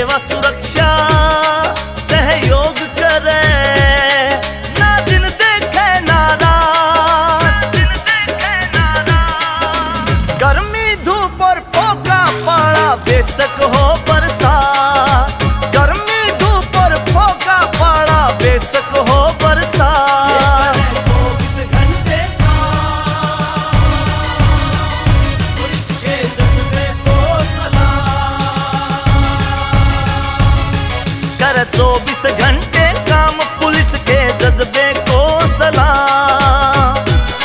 सेवा सुरक्षा सहयोग करे, ना दिन देखे ना रात, गर्मी धूप और फोका पाला बेशक हो बरसात, गर्मी धूप और फोका पाला बेशक हो बरसात। 24 घंटे का उसके जज्बे को सलाम, कर 24 घंटे काम पुलिस के जज्बे को सलाम।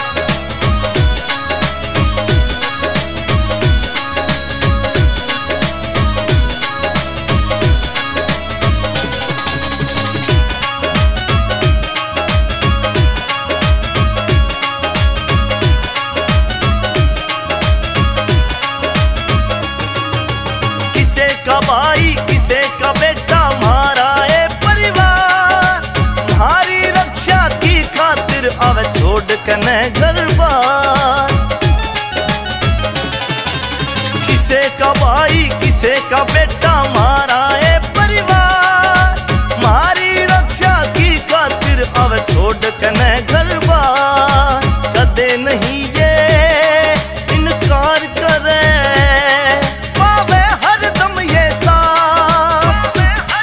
किसे का भाई किसे का बेटा मारा ए परिवार, तुम्हारी रक्षा की खातिर आवे छोड़ कने घर बार। किसे का भाई किसे का बेटा मारा ए परिवार, तुम्हारी रक्षा की खातिर आवे छोड़ कने घर बार। कदे नहीं ये इनकार करे, पावे हरदम ये साथ,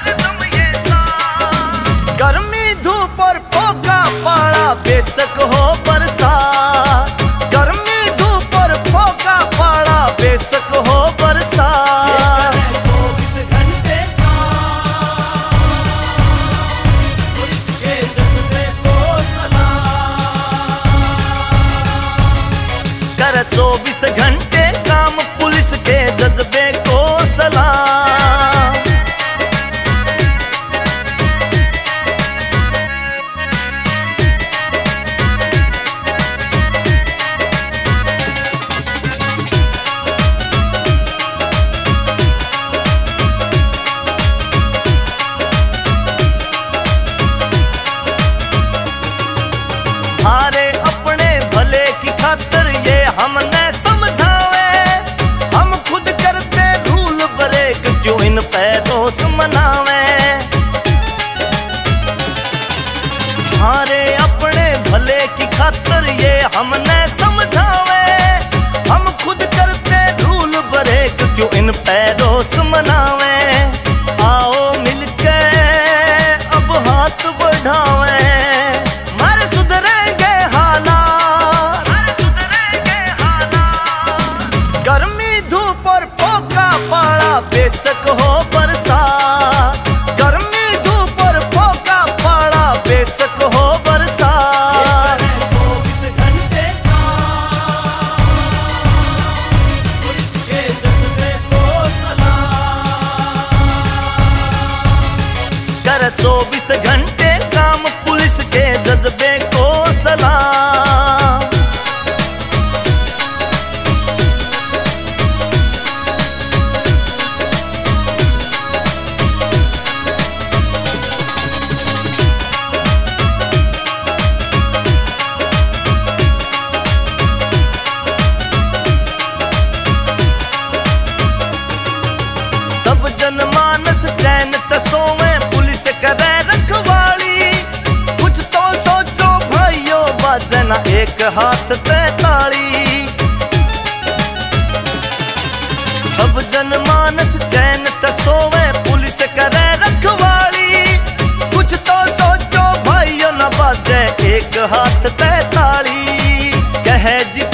गर्मी धूप और फोका पाला बेशक हो बरसात, गर्मी धूप और फोका पाला बेशक हो बरसात। 24 घंटे का उसके जज्बे को सलाम, कर 24 घंटे काम पुलिस के जज्बे को सलाम। हारे अपने भले की खातिर ये हमने समझावे, हम खुद करते रूल ब्रेक क्यों इन पे दोष मनावे। हारे अपने भले की खातिर ये हमने समझावे, हम खुद करते रूल ब्रेक क्यों इन पे दोष मनावे। आओ मिलके अब हाथ बढ़ावे, मारे सुधरेंगे हालात, गर्मी धूप और फोका पाला बेशक हो बरसात, गर्मी धूप और फोका पाला बेशक हो बरसात। 24 घंटे का उसके जज्बे को सलाम, कर 24 घंटे काम पुलिस के जज्बे को सलाम। सब जनमानस चैन तसोवे पुलिस करे रखवाली, कुछ तो सोचो भाइयों बाजना एक हाथ पे ताली। सब जनमानस चैन तसोवे पुलिस करे रखवाली, कुछ तो सोचो भाइयों न बाजे एक हाथ पे ताली। कहे जी